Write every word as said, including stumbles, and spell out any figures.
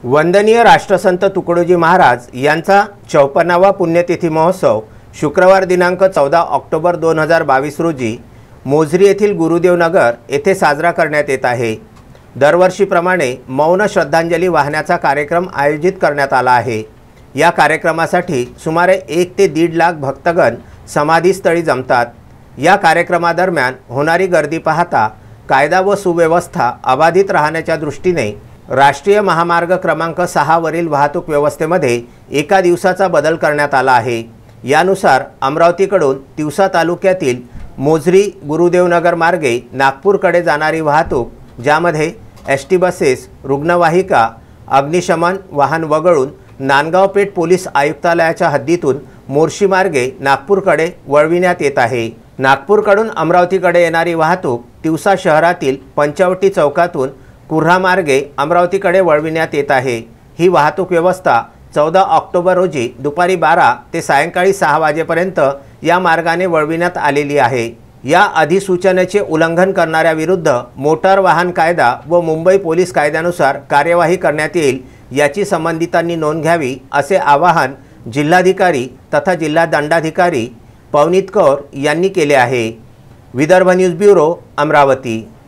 वंदनीय राष्ट्रसंत तुकडोजी महाराज यांचा चौपन्नावा पुण्यतिथी महोत्सव शुक्रवार दिनांक चौदा ऑक्टोबर दोन हजार बावीस रोजी मोझरी येथील गुरुदेव नगर येथे साजरा करण्यात येत आहे। दरवर्षीप्रमाणे मौन श्रद्धांजली वाहण्याचा कार्यक्रम आयोजित करण्यात आला आहे। या कार्यक्रमासाठी सुमारे एक ते दीड लाख भक्तगण समाधीस्थळी जमतात। या कार्यक्रमादरम्यान होणारी गर्दी पाहता कायदा व सुव्यवस्था अबाधित राहण्याच्या दृष्टीने राष्ट्रीय महामार्ग क्रमांक सहा वरील वाहतूक व्यवस्थेमध्ये एका दिवसाचा बदल करण्यात आला आहे। यानुसार अमरावतीकडून तिवसा तालुक्यातील मोझरी गुरुदेवनगर मार्गे नागपूरकडे जाणारी वाहतूक, ज्यामध्ये एस टी बसेस, रुग्णवाहिका, अग्निशमन वाहन वगळून नांदगाव पेठ पोलीस आयुक्तालयाच्या हद्दीतून मोर्शी मार्गे नागपूरकडे वळविण्यात येत आहे। नागपूरकडून अमरावतीकडे येणारी वाहतूक तिवसा शहरातील पंचवटी चौकातून कुर्हा मार्गे अमरावतीकडे वळविण्यात येत आहे। ही वाहतूक व्यवस्था चौदा ऑक्टोबर रोजी दुपारी बारा ते सायंकाळी सहा वाजेपर्यंत या मार्गाने वळविण्यात आलेली आहे। या अधिसूचनेचे उल्लंघन करणाऱ्याविरुद्ध मोटार वाहन कायदा व मुंबई पोलीस कायद्यानुसार कार्यवाही करण्यात येईल, याची संबंधितांनी नोंद घ्यावी असे आवाहन जिल्हाधिकारी तथा जिल्हा दंडाधिकारी पवनीत कौर यांनी केले आहे। Vidarbha news bureau, Amravati.